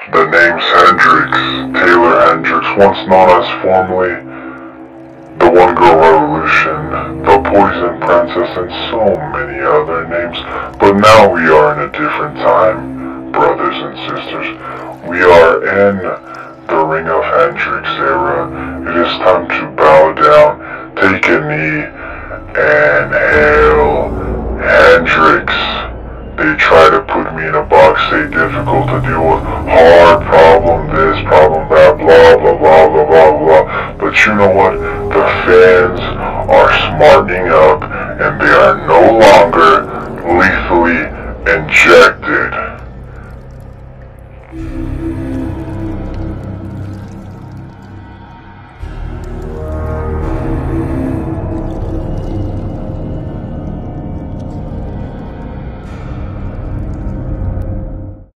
The name's Hendrix, Taeler Hendrix, once known as formerly the One Girl Revolution, the Poison Princess, and so many other names. But now we are in a different time, brothers and sisters. We are in the Ring of Hendrix era. It is time to bow down, take a knee, and hail Hendrix. They try to put me in a box, say difficult to deal with, hard problem this, problem that, blah, blah, blah, blah, blah, blah. But you know what? The fans are smartening up, and they are no longer lethally injected.